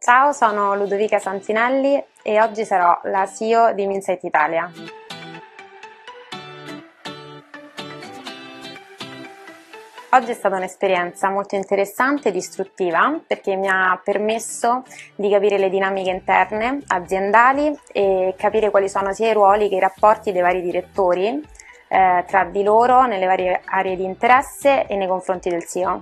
Ciao, sono Ludovica Santinelli e oggi sarò la CEO di Minsight Italia. Oggi è stata un'esperienza molto interessante ed istruttiva perché mi ha permesso di capire le dinamiche interne aziendali e capire quali sono sia i ruoli che i rapporti dei vari direttori tra di loro nelle varie aree di interesse e nei confronti del CEO.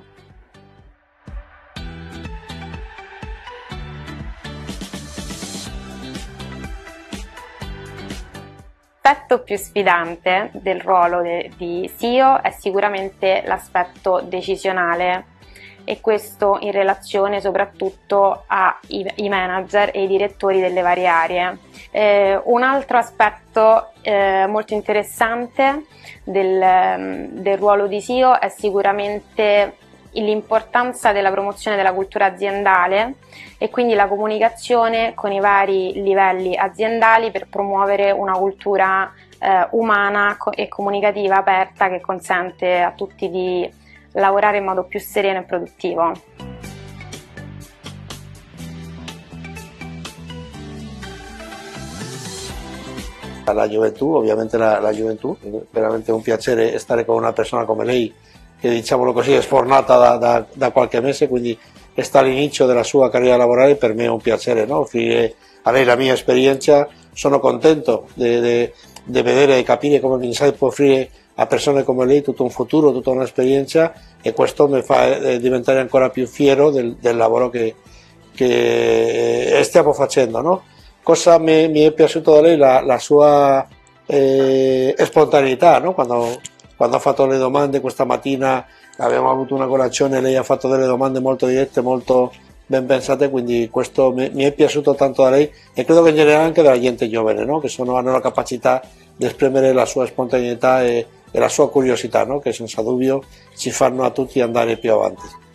L'aspetto più sfidante del ruolo di CEO è sicuramente l'aspetto decisionale e questo in relazione soprattutto ai manager e ai direttori delle varie aree. Un altro aspetto molto interessante del ruolo di CEO è sicuramente l'importanza della promozione della cultura aziendale e quindi la comunicazione con i vari livelli aziendali per promuovere una cultura umana e comunicativa aperta che consente a tutti di lavorare in modo più sereno e produttivo. La gioventù, ovviamente la gioventù, è veramente un piacere stare con una persona come lei che, diciamolo così, è sfornata da qualche mese, quindi sta all'inizio della sua carriera lavorale. Per me è un piacere, no? Offrire a lei la mia esperienza. Sono contento di vedere e capire come Minsight può offrire a persone come lei tutto un futuro, tutta un'esperienza, e questo mi fa diventare ancora più fiero del lavoro che stiamo facendo, no? Cosa mi è piaciuto da lei? La sua spontaneità, no? Quando ha fatto le domande questa mattina, abbiamo avuto una colazione, lei ha fatto delle domande molto dirette, molto ben pensate, quindi questo mi è piaciuto tanto da lei, e credo che in generale anche della gente giovane, no? Che hanno la capacità di esprimere la sua spontaneità e la sua curiosità, no? Che senza dubbio ci fanno a tutti andare più avanti.